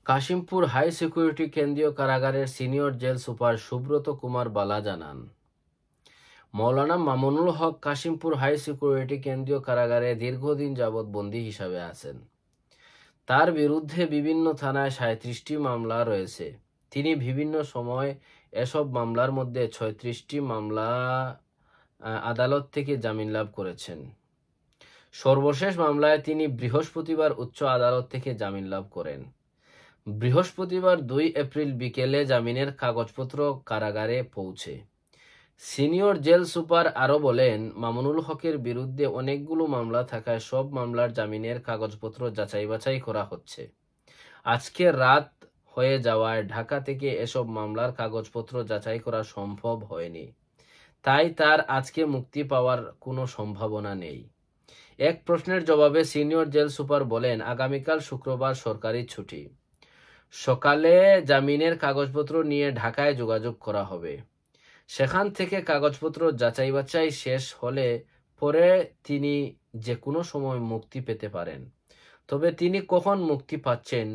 Kashimpur high security কেন্দ্রীয় কারাগারের senior jail super Subrata Kumar Bala জানান, মৌলানা মামুনুল হক কাশিমপুর হাই সিকিউরিটি কেন্দ্রীয় কারাগারে দীর্ঘদিন যাবৎ বন্দী হিসাবে আছেন। তার বিরুদ্ধে বিভিন্ন থানায় ৩৭টি মামলা রয়েছে। তিনি বিভিন্ন সময় এসব মামলার মধ্যে ৩৬টি মামলা আদালত থেকে জামিন লাভ করেছেন। সর্বশেষ মামলায় তিনি বৃহস্পতিবার উচ্চ আদালত থেকে জামিন লাভ করেন। বৃহস্পতিবার ২ এপ্রিল বিকেলে জামিনের কাগজপত্র কারাগারে পৌঁছে। সিনিয়র জেল সুপার আরও বলেন, মামুনুল হকের বিরুদ্ধে অনেকগুলো মামলা থাকায় সব মামলার জামিনের কাগজপত্র যাচাই বাছাই করা হচ্ছে। আজকে রাত হয়ে যাওয়ায় ঢাকা থেকে এসব মামলার কাগজপত্র যাচাই করা সম্ভব হয়নি, তাই তার আজকে মুক্তি পাওয়ার কোনো সম্ভাবনা নেই। এক প্রশ্নের জবাবে সিনিয়র জেল সুপার বলেন, আগামীকাল শুক্রবার সরকারি ছুটি। সকালে জামিনের কাগজপত্র নিয়ে ঢাকায় যোগাযোগ করা হবে। সেখান থেকে কাগজপত্র যাচাই বাছাই শেষ হলে পরে তিনি যে কোনো সময় মুক্তি পেতে পারেন। তবে তিনি কখন মুক্তি পাচ্ছেন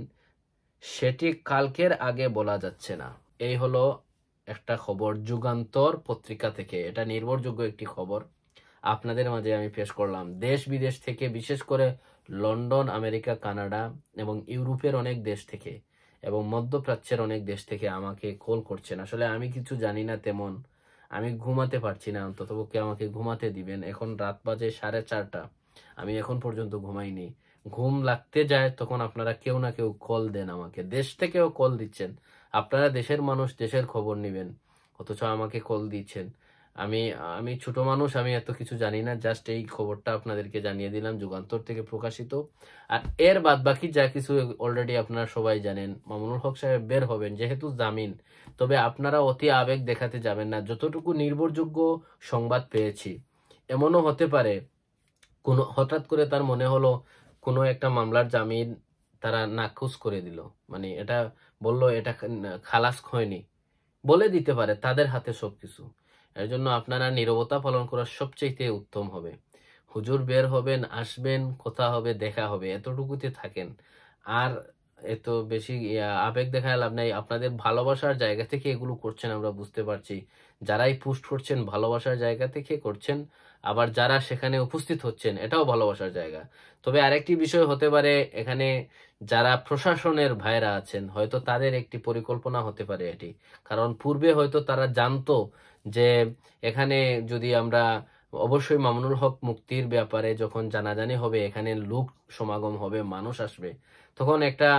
সেটি কালকের আগে বলা যাচ্ছে না। এই হলো একটা খবর যুগান্তর পত্রিকা থেকে। এটা নির্ভরযোগ্য একটি খবর আপনাদের মাঝে আমি পেশ করলাম। দেশ বিদেশ থেকে, বিশেষ করে লন্ডন, আমেরিকা, কানাডা এবং ইউরোপের অনেক দেশ থেকে এবং মধ্যপ্রাচ্যের অনেক দেশ থেকে আমাকে কল করছেন। আসলে আমি কিছু জানি না তেমন, আমি ঘুমাতে পারছি না, অন্ততপক্ষে আমাকে ঘুমাতে দিবেন। এখন রাত বাজে 4:30, আমি এখন পর্যন্ত ঘুমাইনি। ঘুম লাগতে যায় তখন আপনারা কেউ না কেউ কল দেন আমাকে। দেশ থেকেও কল দিচ্ছেন, আপনারা দেশের মানুষ, দেশের খবর নিবেন, অথচ আমাকে কল দিচ্ছেন। আমি আমি ছোট মানুষ, আমি এত কিছু জানি না। জাস্ট এই খবরটা আপনাদেরকে জানিয়ে দিলাম, যুগান্তর থেকে প্রকাশিত। আর এর বাদ বাকি যা কিছু অলরেডি আপনারা সবাই জানেন। মামুনুল হক সাহেব বের হবেন, যেহেতু জামিন। তবে আপনারা অতি আবেগ দেখাতে যাবেন না। যতটুকু নির্ভরযোগ্য সংবাদ পেয়েছি, এমনও হতে পারে কোনো হঠাৎ করে তার মনে হলো কোনো একটা মামলার জামিন তারা নাকচ করে দিল, মানে এটা বলল এটা খালাস হয়নি, বলে দিতে পারে, তাদের হাতে সবকিছু। এর জন্য আপনারা নীরবতা পালন করা সবচেয়ে উত্তম হবে। হুজুর বের হবেন, আসবেন, কথা হবে, দেখা হবে, এতটুকুতে থাকেন। আর এত বেশি আবেগ দেখায় লাভ নাই। আপনাদের ভালোবাসার জায়গা থেকে এগুলো করছেন, আমরা বুঝতে পারছি। যারাই পোস্ট করছেন ভালোবাসার জায়গা থেকে করছেন, আবার যারা সেখানে উপস্থিত হচ্ছেন এটাও ভালোবাসার জায়গা। তবে আরেকটি বিষয় হতে পারে, এখানে যারা প্রশাসনের ভাইরা আছেন হয়তো তাদের একটি পরিকল্পনা হতে পারে এটি। কারণ পূর্বে হয়তো তারা জানতো যে এখানে যদি আমরা, অবশ্যই মামুনুল হক মুক্তির ব্যাপারে যখন জানাজানি হবে, এখানে লোক সমাগম হবে, মানুষ আসবে, তখন একটা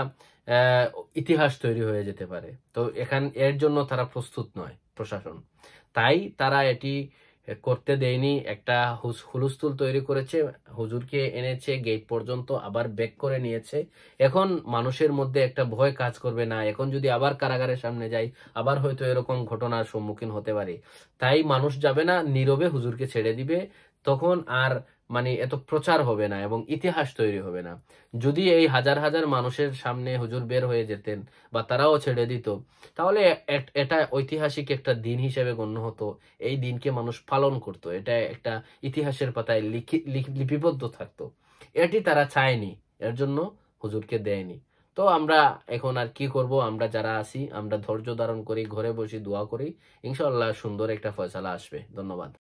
ইতিহাস তৈরি হয়ে যেতে পারে। তো এর জন্য তারা প্রস্তুত নয় প্রশাসন, তাই তারা এটি করতে দেয়নি। একটা হুলস্থুল তৈরি করেছে, হুজুরকে এনেছে গেট পর্যন্ত, আবার ব্যাক করে নিয়েছে। এখন মানুষের মধ্যে একটা ভয় কাজ করবে না, এখন যদি আবার কারাগারের সামনে যাই আবার হয়তো এরকম ঘটনার সম্মুখীন হতে পারি, তাই মানুষ যাবে না, নীরবে হুজুরকে ছেড়ে দিবে। তখন আর মানে এত প্রচার হবে না এবং ইতিহাস তৈরি হবে না। যদি এই হাজার হাজার মানুষের সামনে হুজুর বের হয়ে যেতেন বা তারাও ছেড়ে দিত, তাহলে এটা ঐতিহাসিক একটা দিন হিসেবে গণ্য হতো। এই দিনকে মানুষ পালন করত, এটা একটা ইতিহাসের পাতায় লিপিবদ্ধ থাকতো। এটি তারা চায়নি, এর জন্য হুজুরকে দেয়নি। তো আমরা এখন আর কি করব, আমরা যারা আছি আমরা ধৈর্য ধারণ করি, ঘরে বসে দোয়া করি, ইনশাআল্লাহ সুন্দর একটা ফয়সালা আসবে। ধন্যবাদ।